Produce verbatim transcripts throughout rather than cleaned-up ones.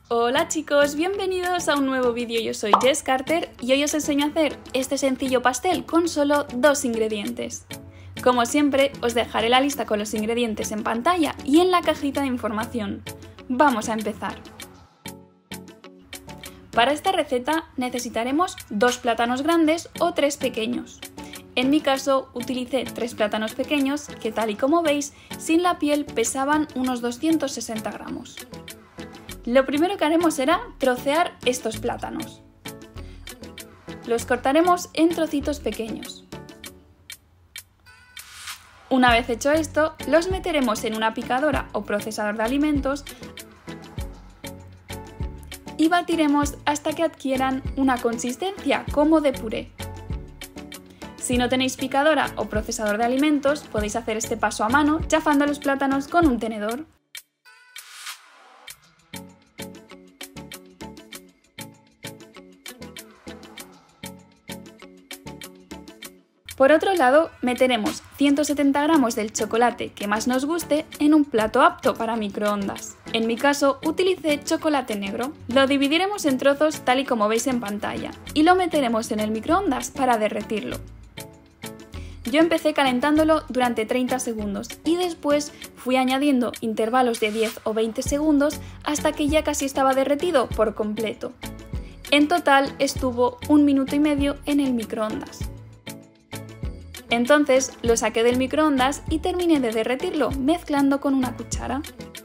Hola chicos, bienvenidos a un nuevo vídeo. Yo soy Jess Carter y hoy os enseño a hacer este sencillo pastel con solo dos ingredientes. Como siempre, os dejaré la lista con los ingredientes en pantalla y en la cajita de información. Vamos a empezar. Para esta receta necesitaremos dos plátanos grandes o tres pequeños. En mi caso utilicé tres plátanos pequeños que, tal y como veis, sin la piel pesaban unos doscientos sesenta gramos. Lo primero que haremos será trocear estos plátanos. Los cortaremos en trocitos pequeños. Una vez hecho esto, los meteremos en una picadora o procesador de alimentos y batiremos hasta que adquieran una consistencia como de puré. Si no tenéis picadora o procesador de alimentos, podéis hacer este paso a mano chafando los plátanos con un tenedor. Por otro lado, meteremos ciento setenta gramos del chocolate que más nos guste en un plato apto para microondas. En mi caso, utilicé chocolate negro. Lo dividiremos en trozos tal y como veis en pantalla y lo meteremos en el microondas para derretirlo. Yo empecé calentándolo durante treinta segundos y después fui añadiendo intervalos de diez o veinte segundos hasta que ya casi estaba derretido por completo. En total estuvo un minuto y medio en el microondas. Entonces lo saqué del microondas y terminé de derretirlo mezclando con una cuchara.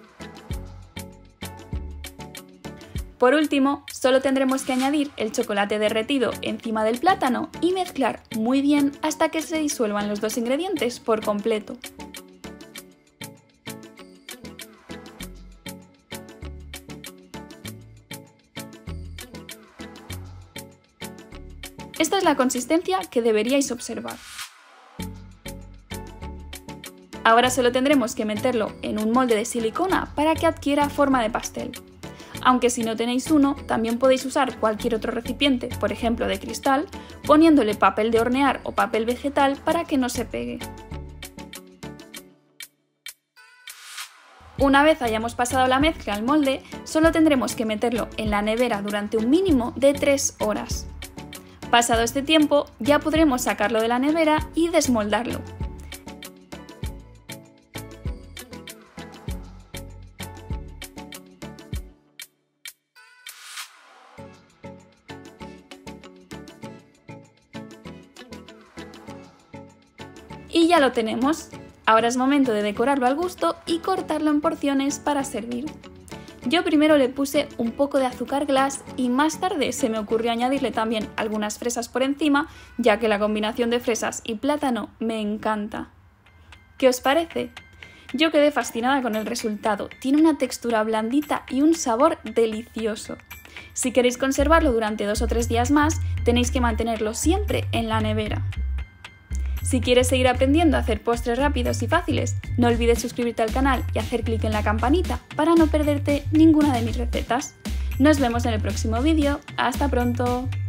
Por último, solo tendremos que añadir el chocolate derretido encima del plátano y mezclar muy bien hasta que se disuelvan los dos ingredientes por completo. Esta es la consistencia que deberíais observar. Ahora solo tendremos que meterlo en un molde de silicona para que adquiera forma de pastel. Aunque si no tenéis uno, también podéis usar cualquier otro recipiente, por ejemplo de cristal, poniéndole papel de hornear o papel vegetal para que no se pegue. Una vez hayamos pasado la mezcla al molde, solo tendremos que meterlo en la nevera durante un mínimo de tres horas. Pasado este tiempo, ya podremos sacarlo de la nevera y desmoldarlo. Y ya lo tenemos. Ahora es momento de decorarlo al gusto y cortarlo en porciones para servir. Yo primero le puse un poco de azúcar glass y más tarde se me ocurrió añadirle también algunas fresas por encima, ya que la combinación de fresas y plátano me encanta. ¿Qué os parece? Yo quedé fascinada con el resultado. Tiene una textura blandita y un sabor delicioso. Si queréis conservarlo durante dos o tres días más, tenéis que mantenerlo siempre en la nevera. Si quieres seguir aprendiendo a hacer postres rápidos y fáciles, no olvides suscribirte al canal y hacer clic en la campanita para no perderte ninguna de mis recetas. Nos vemos en el próximo vídeo. ¡Hasta pronto!